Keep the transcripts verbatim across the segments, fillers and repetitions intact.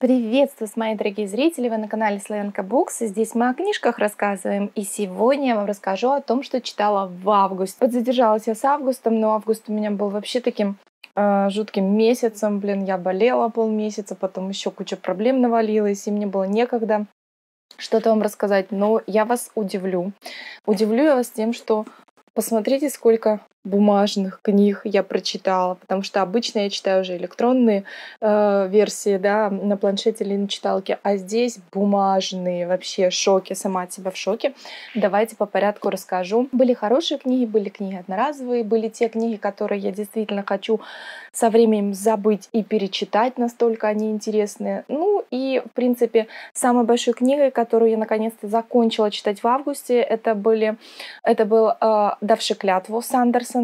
Приветствую, мои дорогие зрители! Вы на канале Славянка Букс. И здесь мы о книжках рассказываем. И сегодня я вам расскажу о том, что читала в августе. Подзадержалась я с августом, но август у меня был вообще таким э, жутким месяцем. Блин, я болела полмесяца, потом еще куча проблем навалилась, и мне было некогда что-то вам рассказать. Но я вас удивлю. Удивлю я вас тем, что посмотрите, сколько бумажных книг я прочитала, потому что обычно я читаю уже электронные э, версии, да, на планшете или на читалке, а здесь бумажные, вообще шоки, сама от себя в шоке. Давайте по порядку расскажу. Были хорошие книги, были книги одноразовые, были те книги, которые я действительно хочу со временем забыть и перечитать, настолько они интересные. Ну и, в принципе, самой большой книгой, которую я наконец-то закончила читать в августе, это, были, это был э, «Давший клятву» Сандерсона.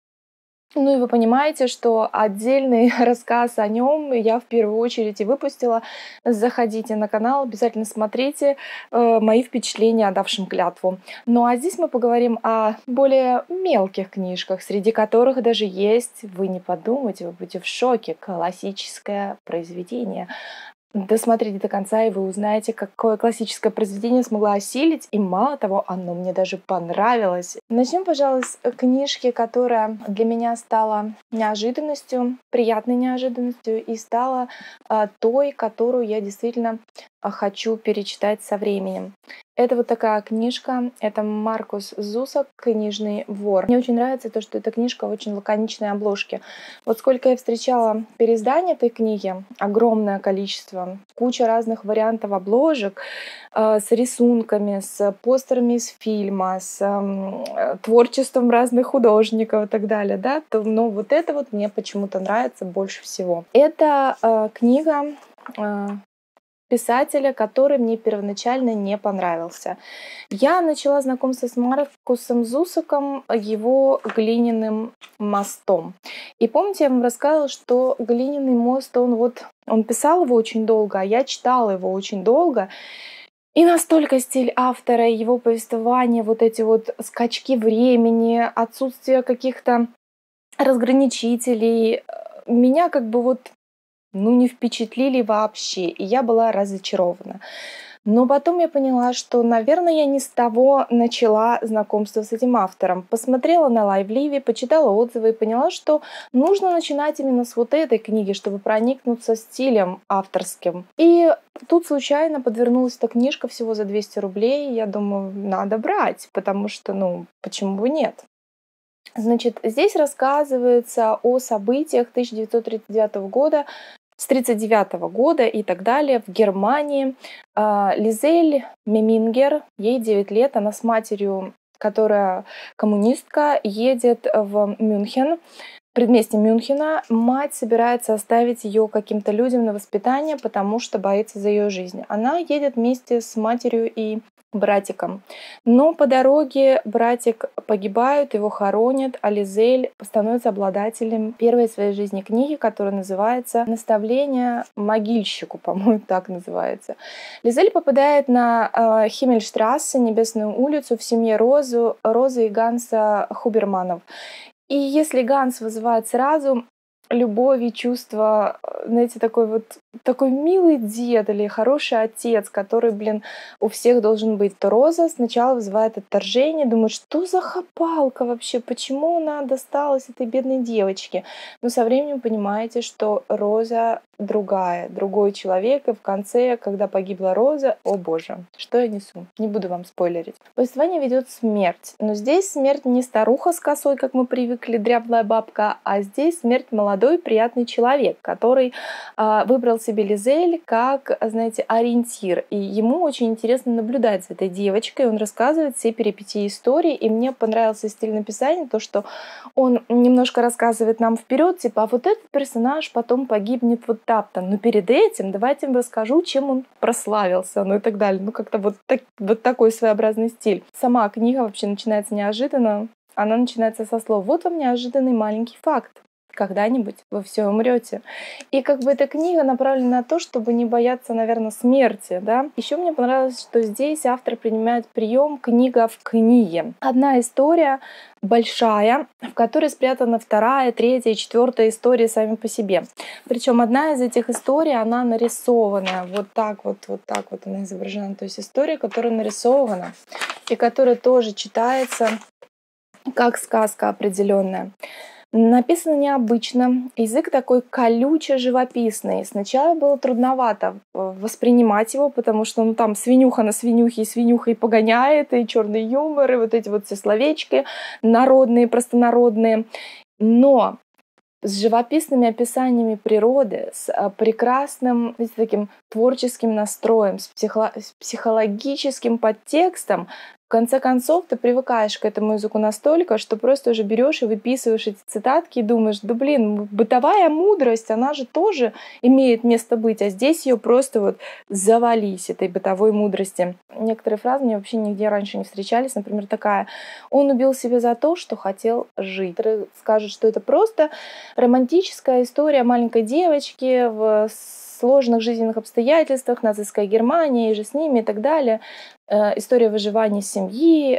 Ну и вы понимаете, что отдельный рассказ о нем я в первую очередь и выпустила. Заходите на канал, обязательно смотрите э, мои впечатления о «Давшем клятву». Ну а здесь мы поговорим о более мелких книжках, среди которых даже есть, вы не подумайте, вы будете в шоке, классическое произведение. Досмотрите до конца, и вы узнаете, какое классическое произведение смогла осилить. И мало того, оно мне даже понравилось. Начнем, пожалуй, с книжки, которая для меня стала неожиданностью, приятной неожиданностью, и стала а, той, которую я действительно а, хочу перечитать со временем. Это вот такая книжка, это Маркус Зусак «Книжный вор». Мне очень нравится то, что эта книжка в очень лаконичной обложке. Вот сколько я встречала переизданий этой книги, огромное количество, куча разных вариантов обложек э, с рисунками, с постерами из фильма, с э, творчеством разных художников и так далее, да, то, но вот это вот мне почему-то нравится больше всего. Это э, книга э, писателя, который мне первоначально не понравился. Я начала знакомство с Маркусом Зусаком его «Глиняным мостом». И помните, я вам рассказывала, что «Глиняный мост», он вот, он писал его очень долго, а я читала его очень долго. И настолько стиль автора, его повествования, вот эти вот скачки времени, отсутствие каких-то разграничителей, меня как бы вот ну, не впечатлили вообще, и я была разочарована. Но потом я поняла, что, наверное, я не с того начала знакомство с этим автором. Посмотрела на Лайвливе, почитала отзывы и поняла, что нужно начинать именно с вот этой книги, чтобы проникнуться стилем авторским. И тут случайно подвернулась эта книжка всего за двести рублей. Я думаю, надо брать, потому что, ну, почему бы нет? Значит, здесь рассказывается о событиях тысяча девятьсот тридцать девятого года, с тридцать девятого года и так далее в Германии. Лизель Мемингер, ей девять лет, она с матерью, которая коммунистка, едет в Мюнхен, предместье Мюнхена. Мать собирается оставить ее каким-то людям на воспитание, потому что боится за ее жизнь. Она едет вместе с матерью и братиком. Но по дороге братик погибает, его хоронят, а Лизель становится обладателем первой в своей жизни книги, которая называется «Наставление могильщику», по-моему, так называется. Лизель попадает на э, Химмельштрассе, Небесную улицу, в семье Розу, Розы и Ганса Хуберманов. И если Ганс вызывает сразу любовь и чувство, знаете, такой вот такой милый дед или хороший отец, который, блин, у всех должен быть, то Роза сначала вызывает отторжение, думает, что за хапалка вообще, почему она досталась этой бедной девочке. Но со временем понимаете, что Роза другая, другой человек, и в конце, когда погибла Роза, о боже, что я несу, не буду вам спойлерить. Повествование ведет смерть, но здесь смерть не старуха с косой, как мы привыкли, дряблая бабка, а здесь смерть молодой, приятный человек, который э, выбрал себе Лизель как, знаете, ориентир. И ему очень интересно наблюдать за этой девочкой. Он рассказывает все перипетии истории. И мне понравился стиль написания, то, что он немножко рассказывает нам вперед, типа, а вот этот персонаж потом погибнет вот так-то. Но перед этим давайте я вам расскажу, чем он прославился, ну и так далее. Ну, как-то вот, так, вот такой своеобразный стиль. Сама книга вообще начинается неожиданно. Она начинается со слов: «Вот вам неожиданный маленький факт. когда-нибудь вы все умрете. И как бы эта книга направлена на то, чтобы не бояться, наверное, смерти, да. Еще мне понравилось, что здесь автор принимает прием книга в книге. Одна история большая, в которой спрятана вторая, третья и четвертая история сами по себе. Причем одна из этих историй, она нарисованная. Вот так вот, вот так вот она изображена. То есть история, которая нарисована и которая тоже читается как сказка определенная. Написано необычно, язык такой колюче-живописный. Сначала было трудновато воспринимать его, потому что ну, там свинюха на свинюхе, и свинюха и погоняет, и черный юмор, и вот эти вот все словечки народные, простонародные. Но с живописными описаниями природы, с прекрасным, знаете, таким творческим настроем, с, психо- с психологическим подтекстом, в конце концов, ты привыкаешь к этому языку настолько, что просто уже берешь и выписываешь эти цитатки и думаешь, да блин, бытовая мудрость, она же тоже имеет место быть, а здесь ее просто вот завались, этой бытовой мудрости. Некоторые фразы мне вообще нигде раньше не встречались, например, такая: «Он убил себя за то, что хотел жить». Некоторые скажут, что это просто романтическая история маленькой девочки в сложных жизненных обстоятельствах, нацистская Германия и же с ними и так далее. История выживания семьи,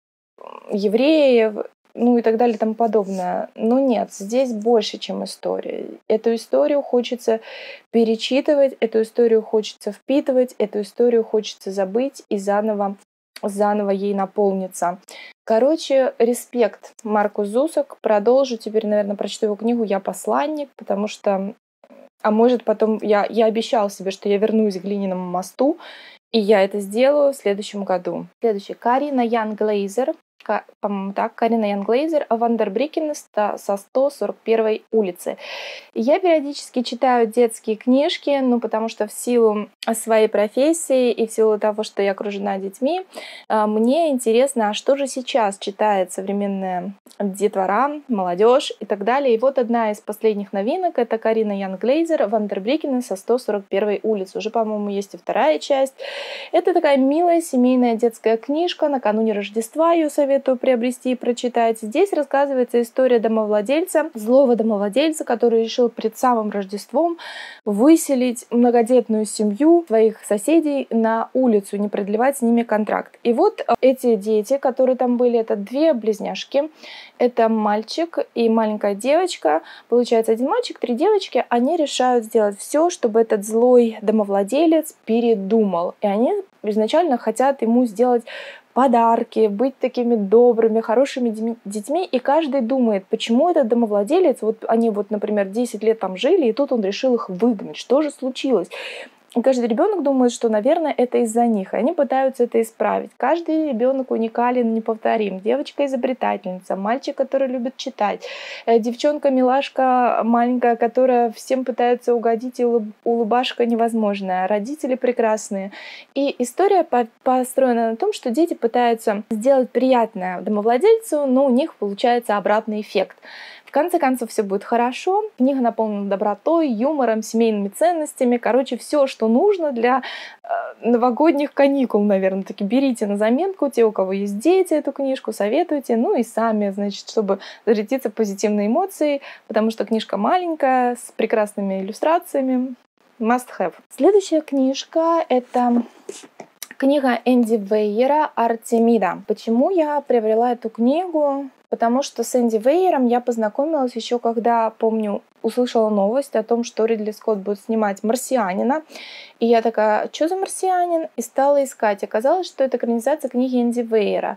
евреев, ну и так далее и тому подобное. Но нет, здесь больше, чем история. Эту историю хочется перечитывать, эту историю хочется впитывать, эту историю хочется забыть и заново, заново ей наполниться. Короче, респект Марку Зусак. Продолжу теперь, наверное, прочту его книгу «Я посланник», потому что А может, потом я, я обещала себе, что я вернусь к Глиняному мосту, и я это сделаю в следующем году. Следующий. Карина Ян Глейзер. Ка- По-моему, так. Карина Ян Глейзер. Вандербрикен со сто сорок первой улицы. Я периодически читаю детские книжки, ну, потому что в силу своей профессии и в силу того, что я окружена детьми, а, мне интересно, а что же сейчас читает современная детвора, молодежь и так далее. И вот одна из последних новинок — это Карина Ян Глейзер «Вандербрикены со сто сорок первой улицы». Уже, по-моему, есть и вторая часть. Это такая милая семейная детская книжка. Накануне Рождества ее советую приобрести и прочитать. Здесь рассказывается история домовладельца, злого домовладельца, который решил перед самым Рождеством выселить многодетную семью своих соседей на улицу, не продлевать с ними контракт. И вот эти дети, которые там были, это две близняшки. Это мальчик и маленькая девочка. Получается, один мальчик, три девочки. Они решают сделать все, чтобы этот злой домовладелец передумал. И они изначально хотят ему сделать подарки, быть такими добрыми, хорошими детьми. И каждый думает, почему этот домовладелец, вот они вот, например, десять лет там жили, и тут он решил их выгнать. Что же случилось? И каждый ребенок думает, что, наверное, это из-за них, и они пытаются это исправить. Каждый ребенок уникален, неповторим. Девочка изобретательница, мальчик, который любит читать, девчонка милашка маленькая, которая всем пытается угодить, и улыбашка невозможная, родители прекрасные. И история построена на том, что дети пытаются сделать приятное домовладельцу, но у них получается обратный эффект. В конце концов, все будет хорошо. Книга наполнена добротой, юмором, семейными ценностями. Короче, все, что нужно для э, новогодних каникул, наверное. Таки берите на заметку, те, у кого есть дети, эту книжку, советуйте. Ну и сами, значит, чтобы зарядиться позитивной эмоцией, потому что книжка маленькая, с прекрасными иллюстрациями. Must have. Следующая книжка — это книга Энди Вейера «Артемида». Почему я приобрела эту книгу? Потому что с Энди Вейером я познакомилась еще когда, помню, услышала новость о том, что Ридли Скотт будет снимать «Марсианина». И я такая, что за «Марсианин?» И стала искать. Оказалось, что это экранизация книги Энди Вейера.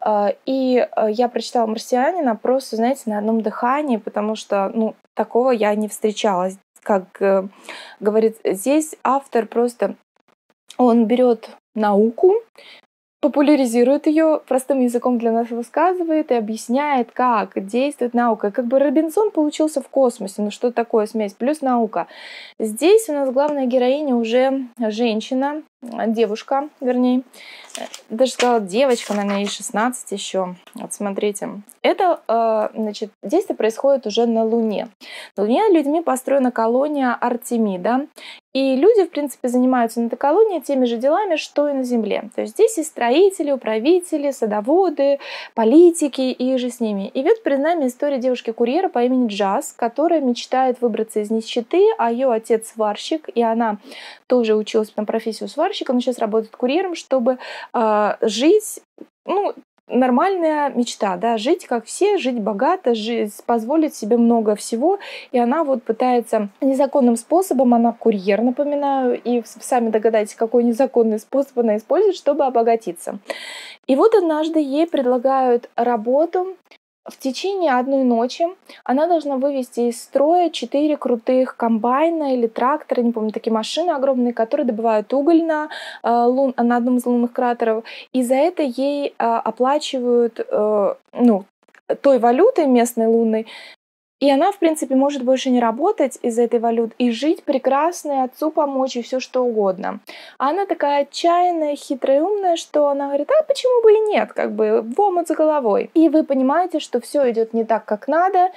И я прочитала «Марсианина» просто, знаете, на одном дыхании, потому что, ну, такого я не встречала. Как говорит здесь автор, просто он берет науку, популяризирует ее, простым языком для нас рассказывает и объясняет, как действует наука. Как бы Робинсон получился в космосе, ну что такое смесь, плюс наука. Здесь у нас главная героиня уже женщина, девушка, вернее, даже сказала девочка, наверное, ей шестнадцать еще. Вот смотрите. Это, значит, действие происходит уже на Луне. На Луне людьми построена колония Артемида. И люди, в принципе, занимаются на этой колонии теми же делами, что и на Земле. То есть здесь и строители, управители, садоводы, политики и же с ними. И вот перед нами история девушки-курьера по имени Джаз, которая мечтает выбраться из нищеты, а ее отец сварщик, и она тоже училась на профессию сварщика, но сейчас работает курьером, чтобы э, жить, ну, нормальная мечта, да, жить как все, жить богато, жить, позволить себе много всего. И она вот пытается незаконным способом, она курьер, напоминаю, и сами догадайтесь, какой незаконный способ она использует, чтобы обогатиться. И вот однажды ей предлагают работу. В течение одной ночи она должна вывести из строя четыре крутых комбайна или трактора, не помню, такие машины огромные, которые добывают уголь на, э, лун, на одном из лунных кратеров. И за это ей э, оплачивают э, ну, той валютой местной лунной. И она, в принципе, может больше не работать из этой валюты и жить прекрасно, и отцу помочь, и все что угодно. А она такая отчаянная, хитрая, умная, что она говорит, а почему бы и нет, как бы в омут за головой. И вы понимаете, что все идет не так, как надо,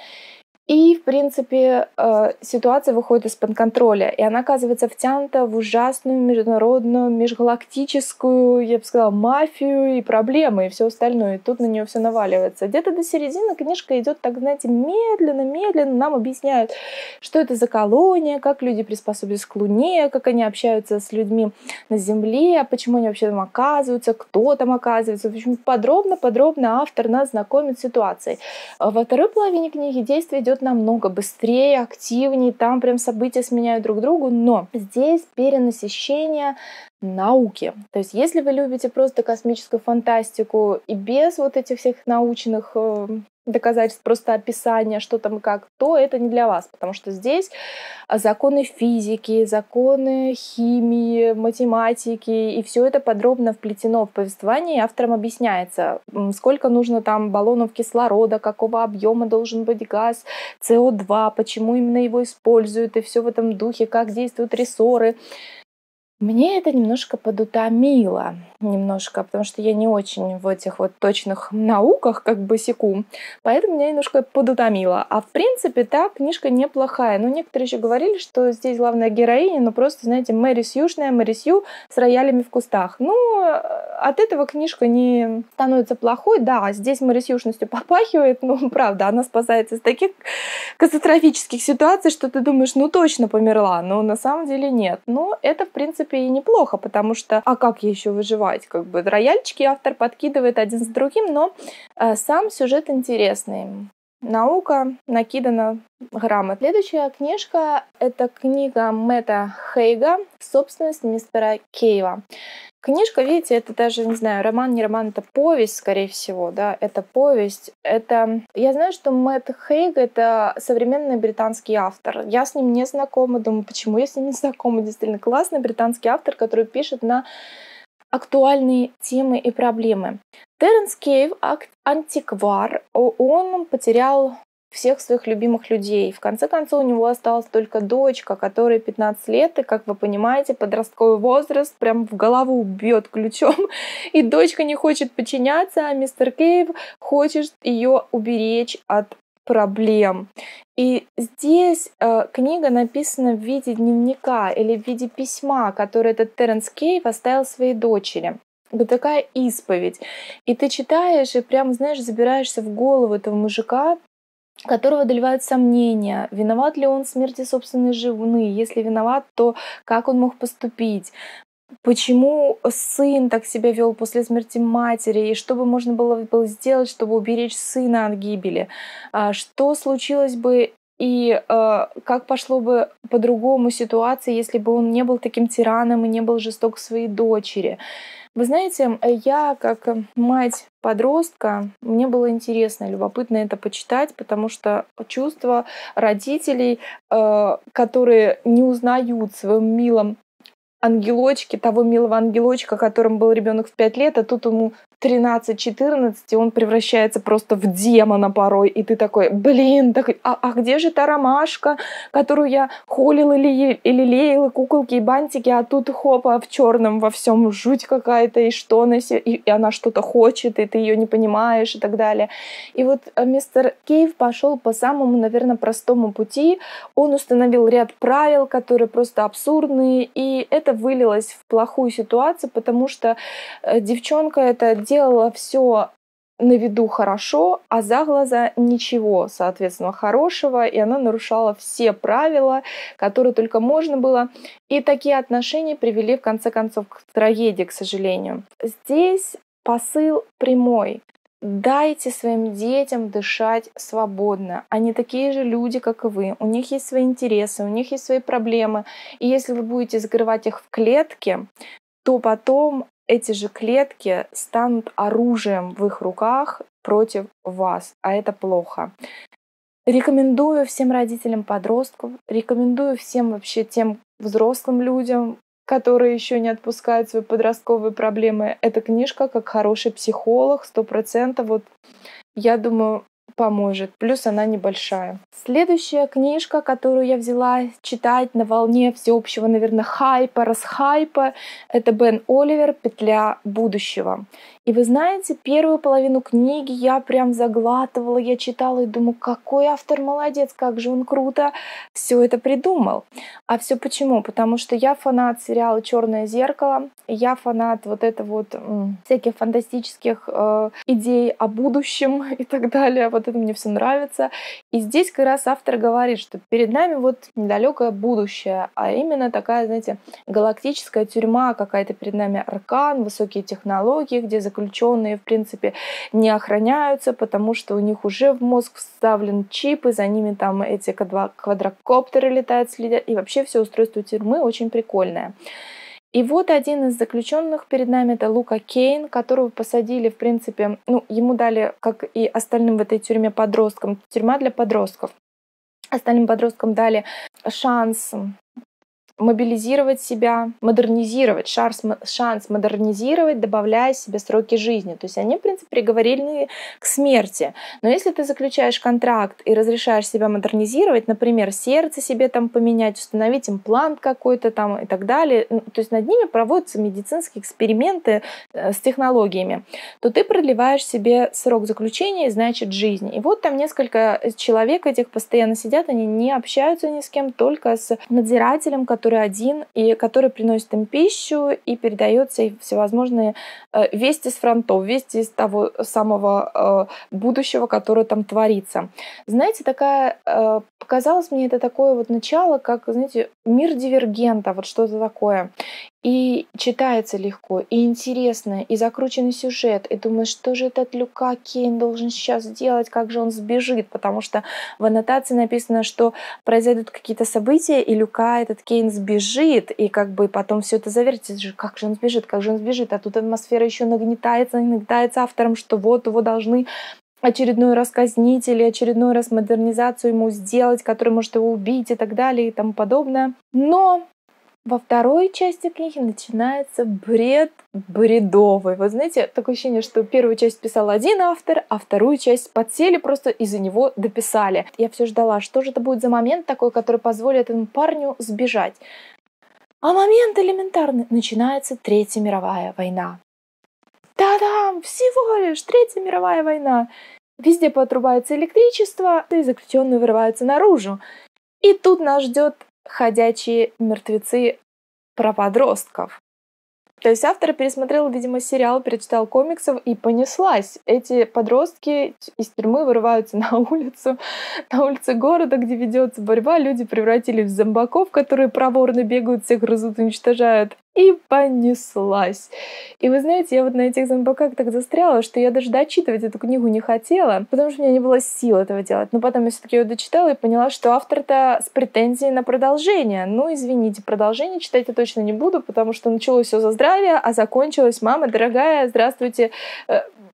и, в принципе, ситуация выходит из-под контроля, и она оказывается втянута в ужасную международную, межгалактическую, я бы сказала, мафию и проблемы, и все остальное. И тут на нее все наваливается. Где-то до середины книжка идет, так, знаете, медленно-медленно. Нам объясняют, что это за колония, как люди приспособились к Луне, как они общаются с людьми на Земле, почему они вообще там оказываются, кто там оказывается. В общем, подробно-подробно автор нас знакомит с ситуацией. Во второй половине книги действие идет намного быстрее, активнее, там прям события сменяют друг другу, но здесь перенасыщение науки. То есть если вы любите просто космическую фантастику и без вот этих всех научных э, доказательств, просто описания, что там и как, то это не для вас, потому что здесь законы физики, законы химии, математики, и все это подробно вплетено в повествование, и авторам объясняется, сколько нужно там баллонов кислорода, какого объема должен быть газ, С О два, почему именно его используют, и все в этом духе, как действуют рессоры. Мне это немножко подутомило, немножко, потому что я не очень в этих вот точных науках как бы секу, поэтому меня немножко подутомило. А в принципе, так, книжка неплохая. Но некоторые еще говорили, что здесь главная героиня, ну просто, знаете, Мэри Сьюшная, Мэри Сью с роялями в кустах. Ну, от этого книжка не становится плохой. Да, здесь Мэри Сьюшностью попахивает, ну, правда, она спасается из таких катастрофических ситуаций, что ты думаешь, ну точно померла, но на самом деле нет. Но это, в принципе, и неплохо, потому что, а как ей еще выживать? Как бы рояльчики автор подкидывает один с другим, но э, сам сюжет интересный. Наука накидана грамотно. Следующая книжка — это книга Мэтта Хейга «Собственность мистера Кейва». Книжка, видите, это даже, не знаю, роман, не роман, это повесть, скорее всего, да, это повесть. Это... Я знаю, что Мэтт Хейг — это современный британский автор. Я с ним не знакома, думаю, почему я с ним не знакома. Действительно классный британский автор, который пишет на актуальные темы и проблемы. Теренс Кейв — антиквар, он потерял всех своих любимых людей. В конце концов, у него осталась только дочка, которой пятнадцать лет, и, как вы понимаете, подростковый возраст прям в голову бьет ключом, и дочка не хочет подчиняться, а мистер Кейв хочет ее уберечь от проблем. И здесь э, книга написана в виде дневника или в виде письма, которое этот Теренс Кейв оставил своей дочери. Вот такая исповедь. И ты читаешь, и прям, знаешь, забираешься в голову этого мужика, которого одолевают сомнения, виноват ли он в смерти собственной жены, если виноват, то как он мог поступить, почему сын так себя вел после смерти матери, и что бы можно было, было сделать, чтобы уберечь сына от гибели, что случилось бы и э, как пошло бы по-другому ситуация, если бы он не был таким тираном и не был жесток к своей дочери. Вы знаете, я как мать подростка, мне было интересно, любопытно это почитать, потому что чувства родителей, э, которые не узнают в своем милом ангелочке, того милого ангелочка, которым был ребенок в пять лет, а тут ему тринадцать-четырнадцать, и он превращается просто в демона порой. И ты такой, блин, так, а, а где же та ромашка, которую я холил или, или лелеяла, куколки и бантики, а тут хопа в черном во всем жуть какая-то, и что она, се- и, и она что-то хочет, и ты ее не понимаешь, и так далее. И вот э, мистер Кейв пошел по самому, наверное, простому пути. Он установил ряд правил, которые просто абсурдные, и это вылилось в плохую ситуацию, потому что э, девчонка это делала все на виду хорошо, а за глаза ничего, соответственно, хорошего, и она нарушала все правила, которые только можно было. И такие отношения привели, в конце концов, к трагедии, к сожалению. Здесь посыл прямой. Дайте своим детям дышать свободно. Они такие же люди, как и вы. У них есть свои интересы, у них есть свои проблемы. И если вы будете закрывать их в клетки, то потом эти же клетки станут оружием в их руках против вас, а это плохо. Рекомендую всем родителям подростков, рекомендую всем вообще тем взрослым людям, которые еще не отпускают свои подростковые проблемы. Эта книжка, как хороший психолог, сто процентов, вот, я думаю, поможет. Плюс она небольшая. Следующая книжка, которую я взяла читать на волне всеобщего, наверное, хайпа, расхайпа, это Бен Оливер «Петля будущего». И вы знаете, первую половину книги я прям заглатывала, я читала и думаю, какой автор молодец, как же он круто все это придумал. А все почему? Потому что я фанат сериала «Черное зеркало», я фанат вот это вот м, всяких фантастических э, идей о будущем и так далее. Вот это мне все нравится. И здесь как раз автор говорит, что перед нами вот недалекое будущее, а именно такая, знаете, галактическая тюрьма какая-то перед нами, аркан, высокие технологии, где заключенные, в принципе, не охраняются, потому что у них уже в мозг вставлен чип, и за ними там эти квадра- квадрокоптеры летают, следят, и вообще все устройство тюрьмы очень прикольное. И вот один из заключенных перед нами — это Лука Кейн, которого посадили, в принципе, ну, ему дали, как и остальным в этой тюрьме подросткам, тюрьма для подростков. Остальным подросткам дали шанс мобилизировать себя, модернизировать, шанс, шанс модернизировать, добавляя себе сроки жизни. То есть они, в принципе, приговорены к смерти. Но если ты заключаешь контракт и разрешаешь себя модернизировать, например, сердце себе там поменять, установить имплант какой-то там и так далее, то есть над ними проводятся медицинские эксперименты с технологиями, то ты продлеваешь себе срок заключения и, значит, жизни. И вот там несколько человек этих постоянно сидят, они не общаются ни с кем, только с надзирателем, который один, и который приносит им пищу и передает всевозможные э, вести с фронтов, вести из того самого э, будущего, которое там творится. Знаете, такая, э, показалось мне это такое вот начало, как, знаете, мир дивергента, вот что-то такое. И читается легко, и интересно, и закрученный сюжет. И думаешь, что же этот Люка Кейн должен сейчас сделать, как же он сбежит, потому что в аннотации написано, что произойдут какие-то события, и Люка, этот Кейн, сбежит, и как бы потом все это завертится, как же он сбежит, как же он сбежит, а тут атмосфера еще нагнетается, нагнетается автором, что вот его должны очередной раз казнить или очередной раз модернизацию ему сделать, который может его убить и так далее и тому подобное. Но во второй части книги начинается бред бредовый. Вы знаете, такое ощущение, что первую часть писал один автор, а вторую часть подсели, просто из-за него дописали. Я все ждала, что же это будет за момент такой, который позволит этому парню сбежать. А момент элементарный. Начинается Третья мировая война. Та-дам! Всего лишь Третья мировая война. Везде поотрубается электричество, и заключенные вырываются наружу. И тут нас ждет ходячие мертвецы про подростков. То есть автор пересмотрел, видимо, сериал, перечитал комиксов и понеслась. Эти подростки из тюрьмы вырываются на улицу, на улице города, где ведется борьба. Люди превратились в зомбаков, которые проворно бегают, всех грызут, уничтожают. И понеслась. И вы знаете, я вот на этих зомбаках так застряла, что я даже дочитывать эту книгу не хотела, потому что у меня не было сил этого делать. Но потом я все-таки ее дочитала и поняла, что автор-то с претензией на продолжение. Ну, извините, продолжение читать я точно не буду, потому что началось все за здравие, а закончилось: мама дорогая, здравствуйте,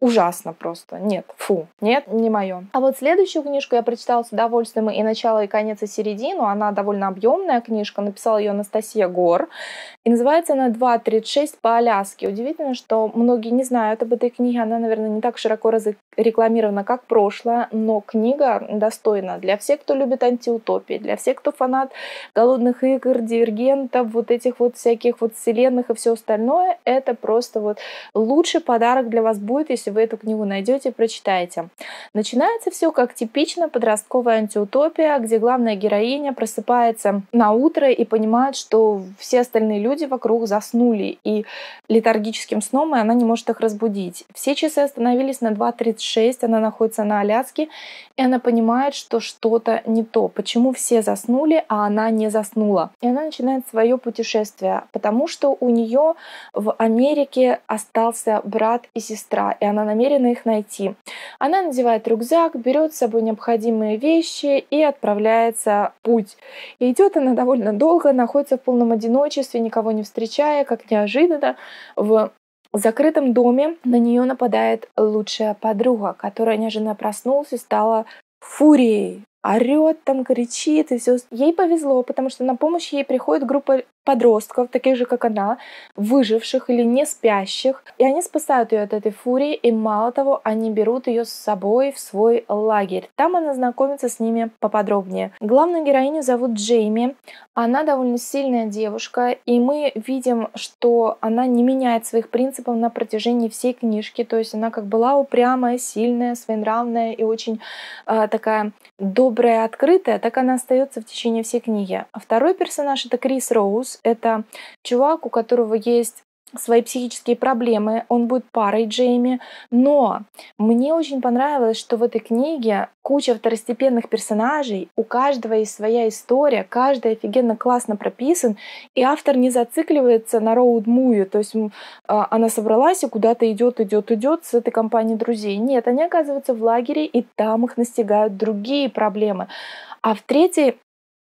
ужасно просто. Нет, фу, нет, не мое. А вот следующую книжку я прочитала с удовольствием, и начало, и конец, и середину. Она довольно объемная книжка, написала ее Анастасия Гор. И называется она «два тридцать шесть по Аляске». Удивительно, что многие не знают об этой книге. Она, наверное, не так широко рекламирована, как прошлая, но книга достойна для всех, кто любит антиутопии, для всех, кто фанат голодных игр, дивергентов, вот этих вот всяких вот вселенных и все остальное. Это просто вот лучший подарок для вас будет, если вы эту книгу найдете и прочитаете. Начинается все как типично подростковая антиутопия, где главная героиня просыпается на утро и понимает, что все остальные люди люди вокруг заснули и летаргическим сном, и она не может их разбудить. Все часы остановились на два тридцать шесть, она находится на Аляске, и она понимает, что что-то не то. Почему все заснули, а она не заснула? И она начинает свое путешествие, потому что у нее в Америке остался брат и сестра, и она намерена их найти. Она надевает рюкзак, берет с собой необходимые вещи и отправляется в путь. И идет она довольно долго, находится в полном одиночестве, никого не встречая, как неожиданно в закрытом доме на нее нападает лучшая подруга, которая неожиданно проснулась и стала фурией. Орет там, кричит и все. Ей повезло, потому что на помощь ей приходит группа подростков, таких же, как она, выживших или не спящих. И они спасают ее от этой фурии, и мало того, они берут ее с собой в свой лагерь. Там она знакомится с ними поподробнее. Главную героиню зовут Джейми. Она довольно сильная девушка, и мы видим, что она не меняет своих принципов на протяжении всей книжки. То есть она как была упрямая, сильная, своенравная и очень э, такая добрая, открытая, так она остается в течение всей книги. А второй персонаж — это Крис Роуз. Это чувак, у которого есть свои психические проблемы, он будет парой Джейми, но мне очень понравилось, что в этой книге куча второстепенных персонажей, у каждого есть своя история, каждый офигенно классно прописан, и автор не зацикливается на роуд-муви, то есть она собралась и куда-то идет, идет, идет с этой компанией друзей. Нет, они оказываются в лагере, и там их настигают другие проблемы. А в третьей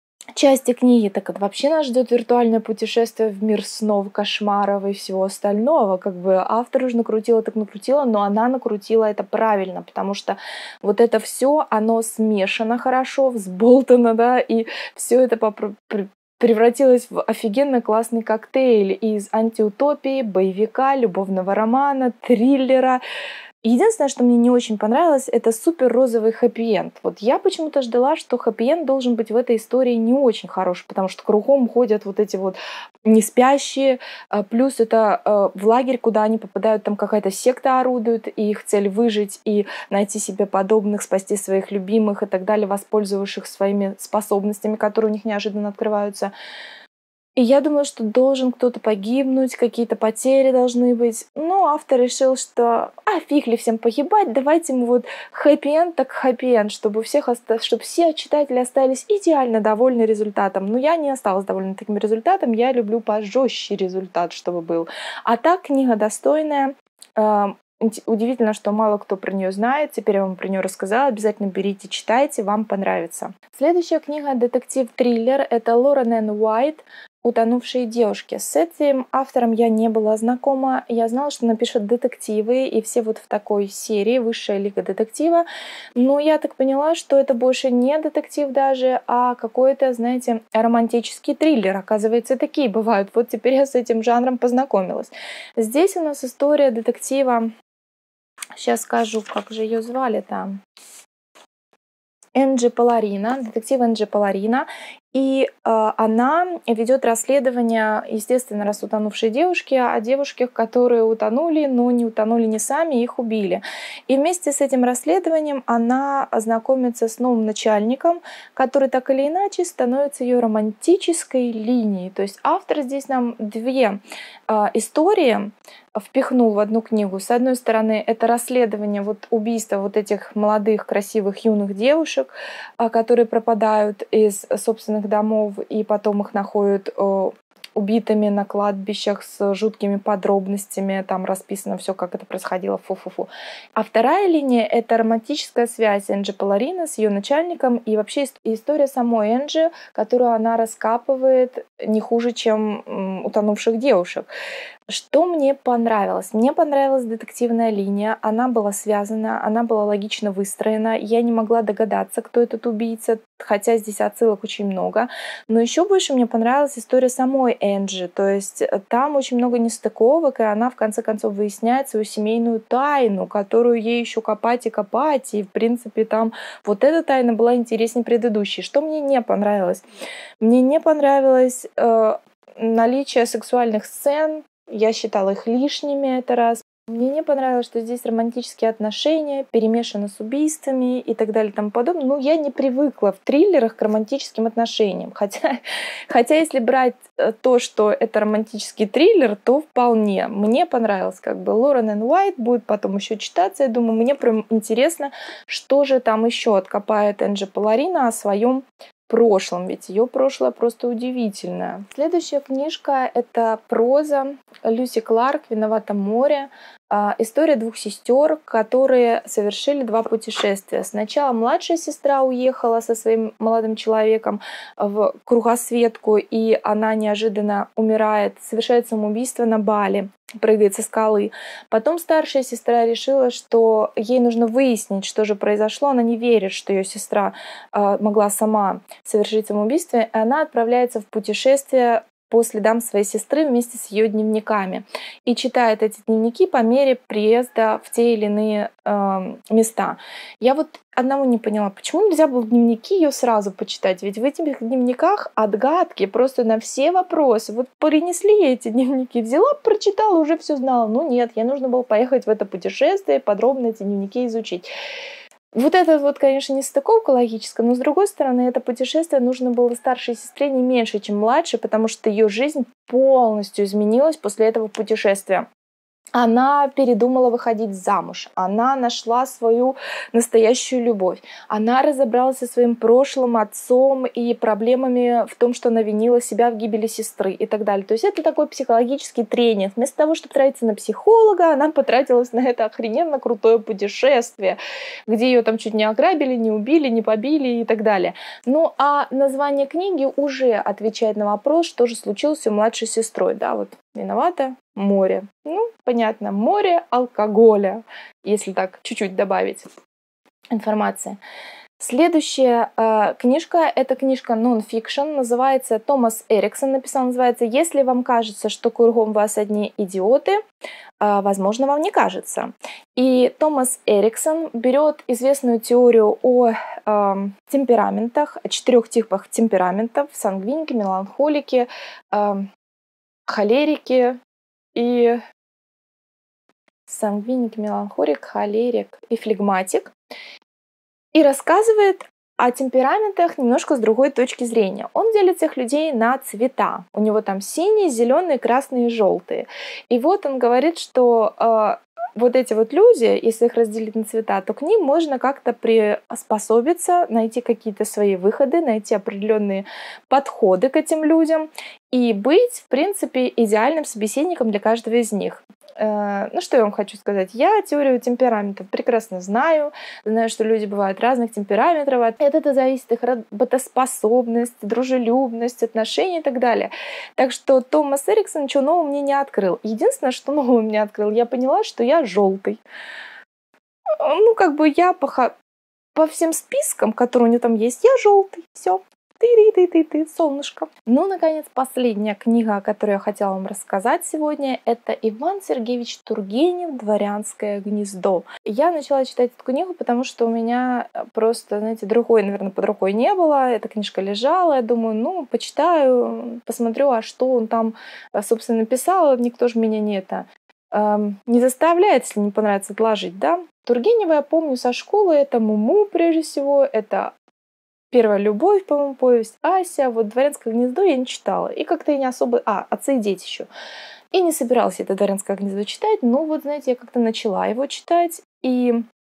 части книги, так это вообще нас ждет виртуальное путешествие в мир снов, кошмаров и всего остального. Как бы автор уже накрутила, так накрутила, но она накрутила это правильно, потому что вот это все, оно смешано хорошо, взболтано, да, и все это попро- превратилось в офигенно классный коктейль из антиутопии, боевика, любовного романа, триллера. Единственное, что мне не очень понравилось, это супер розовый хэппи-энд. Вот я почему-то ждала, что хэппи-энд должен быть в этой истории не очень хороший, потому что кругом ходят вот эти вот неспящие, плюс это в лагерь, куда они попадают, там какая-то секта орудует, и их цель выжить и найти себе подобных, спасти своих любимых и так далее, воспользовавших своими способностями, которые у них неожиданно открываются. И я думаю, что должен кто-то погибнуть, какие-то потери должны быть. Но автор решил, что а фиг ли всем погибать, давайте мы вот хэппи-энд так хэппи-энд, чтобы, у всех оста... чтобы все читатели остались идеально довольны результатом. Но я не осталась довольна таким результатом, я люблю пожестче результат, чтобы был. А так книга достойная. Удивительно, что мало кто про нее знает. Теперь я вам про нее рассказала. Обязательно берите, читайте, вам понравится. Следующая книга — детектив-триллер. Это Лорен Энн Уайт «Утонувшие девушки». С этим автором я не была знакома. Я знала, что она пишет детективы, и все вот в такой серии «Высшая лига детектива». Но я так поняла, что это больше не детектив даже, а какой-то, знаете, романтический триллер. Оказывается, такие бывают. Вот теперь я с этим жанром познакомилась. Здесь у нас история детектива. Сейчас скажу, как же ее звали там. Энджи Паларина, детектив Энджи Паларина. И э, она ведет расследование, естественно, раз утонувшие девушки, о девушках, которые утонули, но не утонули не сами, их убили. И вместе с этим расследованием она знакомится с новым начальником, который так или иначе становится ее романтической линией. То есть автор здесь нам две э, истории впихнул в одну книгу. С одной стороны, это расследование вот убийства вот этих молодых, красивых, юных девушек, которые пропадают из собственных домов, и потом их находят убитыми на кладбищах с жуткими подробностями, там расписано все, как это происходило, фу-фу-фу. А вторая линия — это романтическая связь Энджи Паларина с ее начальником и вообще история самой Энджи, которую она раскапывает не хуже, чем «Утонувших девушек». Что мне понравилось? Мне понравилась детективная линия, она была связана, она была логично выстроена. Я не могла догадаться, кто этот убийца, хотя здесь отсылок очень много. Но еще больше мне понравилась история самой Энджи. То есть там очень много нестыковок, и она в конце концов выясняет свою семейную тайну, которую ей еще копать и копать. И в принципе там вот эта тайна была интереснее предыдущей. Что мне не понравилось? Мне не понравилось э, наличие сексуальных сцен. Я считала их лишними, это раз. Мне не понравилось, что здесь романтические отношения перемешаны с убийствами и так далее и тому подобное. Ну, я не привыкла в триллерах к романтическим отношениям. Хотя, хотя если брать то, что это романтический триллер, то вполне. Мне понравилось, как бы Лорен Энн Уайт будет потом еще читаться. Я думаю, мне прям интересно, что же там еще откопает Энджи Паларина о своем прошлом, ведь ее прошлое просто удивительное. Следующая книжка — это проза Люси Кларк «Виновато море». История двух сестер, которые совершили два путешествия. Сначала младшая сестра уехала со своим молодым человеком в кругосветку, и она неожиданно умирает, совершает самоубийство на Бали, прыгает со скалы. Потом старшая сестра решила, что ей нужно выяснить, что же произошло. Она не верит, что ее сестра э, могла сама совершить самоубийство, и она отправляется в путешествие по следам своей сестры вместе с ее дневниками и читает эти дневники по мере приезда в те или иные э, места. Я вот одного не поняла, почему нельзя было дневники ее сразу почитать, ведь в этих дневниках отгадки просто на все вопросы. Вот принесли ей эти дневники, взяла, прочитала, уже все знала. Ну нет, ей нужно было поехать в это путешествие, подробно эти дневники изучить. Вот это вот, конечно, не стыковка логическая, но с другой стороны, это путешествие нужно было старшей сестре не меньше, чем младшей, потому что ее жизнь полностью изменилась после этого путешествия. Она передумала выходить замуж, она нашла свою настоящую любовь, она разобралась со своим прошлым отцом и проблемами в том, что она винила себя в гибели сестры и так далее. То есть это такой психологический тренинг. Вместо того, чтобы тратиться на психолога, она потратилась на это охрененно крутое путешествие, где ее там чуть не ограбили, не убили, не побили и так далее. Ну а название книги уже отвечает на вопрос, что же случилось с ее младшей сестрой. Да, вот «Виновато море». Ну, понятно, море алкоголя, если так чуть-чуть добавить информации. Следующая э, книжка — это книжка нон-фикшн, называется, Томас Эриксон написал, называется «Если вам кажется, что кругом вас одни идиоты, э, возможно, вам не кажется». И Томас Эриксон берет известную теорию о э, темпераментах, о четырех типах темпераментов: сангвиники, меланхолики, э, холерики и сангвиник, меланхолик, холерик и флегматик. И рассказывает о темпераментах немножко с другой точки зрения. Он делит всех людей на цвета. У него там синие, зеленые, красные и желтые. И вот он говорит, что э, вот эти вот люди, если их разделить на цвета, то к ним можно как-то приспособиться, найти какие-то свои выходы, найти определенные подходы к этим людям и быть, в принципе, идеальным собеседником для каждого из них. Ну, что я вам хочу сказать? Я теорию темпераментов прекрасно знаю. Знаю, что люди бывают разных темпераментов. От этого зависит их работоспособность, дружелюбность, отношения и так далее. Так что Томас Эриксон ничего нового мне не открыл. Единственное, что нового мне открыл, я поняла, что я желтый. Ну, как бы я по, по всем спискам, которые у него там есть, я желтый. Все. Ты-ты-ты-ты, солнышко. Ну, наконец, последняя книга, о которой я хотела вам рассказать сегодня, это Иван Сергеевич Тургенев «Дворянское гнездо». Я начала читать эту книгу, потому что у меня просто, знаете, другой, наверное, под рукой не было. Эта книжка лежала, я думаю, ну, почитаю, посмотрю, а что он там, собственно, написал. Никто же меня не это... не заставляет, если не понравится, отложить, да. Тургенева я помню со школы, это Муму, прежде всего, это «Первая любовь», по-моему, повесть, Ася, вот «Дворянское гнездо» я не читала. И как-то я не особо... А, «Отцы и дети» еще. И не собиралась это «Дворянское гнездо» читать, но вот, знаете, я как-то начала его читать. И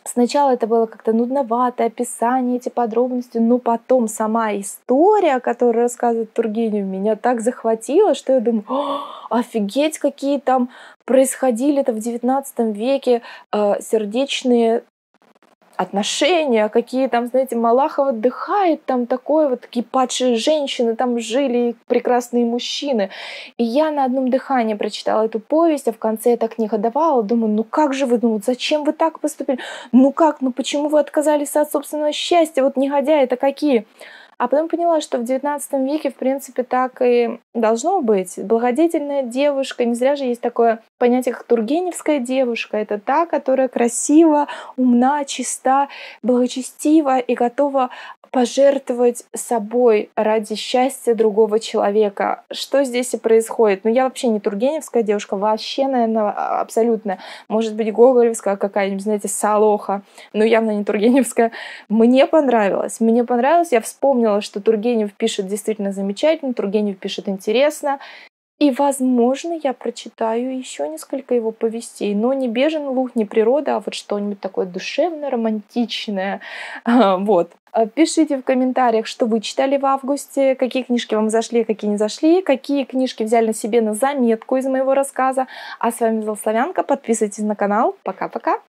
Сначала это было как-то нудновато, описание, эти подробности, но потом сама история, которую рассказывает Тургенев, меня так захватила, что я думаю: «О, офигеть, какие там происходили-то в девятнадцатом веке э, сердечные отношения, какие там, знаете, Малахов отдыхает, там такое, вот такие падшие женщины, там жили прекрасные мужчины». И я на одном дыхании прочитала эту повесть, а в конце я так негодовала, думаю: ну как же вы, ну вот зачем вы так поступили? Ну как, ну почему вы отказались от собственного счастья? Вот негодяи-то какие! А потом поняла, что в девятнадцатом веке, в принципе, так и должно быть. Благодетельная девушка, не зря же есть такое понятие, как тургеневская девушка. Это та, которая красива, умна, чиста, благочестива и готова пожертвовать собой ради счастья другого человека. Что здесь и происходит? Ну, я вообще не тургеневская девушка, вообще, наверное, абсолютно. Может быть, гоголевская какая-нибудь, знаете, Солоха, но явно не тургеневская. Мне понравилось. Мне понравилось. Я вспомнила, что Тургенев пишет действительно замечательно, Тургенев пишет интересно. И, возможно, я прочитаю еще несколько его повестей, но не «Бежен луг», не «Природа», а вот что-нибудь такое душевное, романтичное. Вот. Пишите в комментариях, что вы читали в августе, какие книжки вам зашли, какие не зашли, какие книжки взяли на себе на заметку из моего рассказа. А с вами была Славянка. Подписывайтесь на канал. Пока-пока.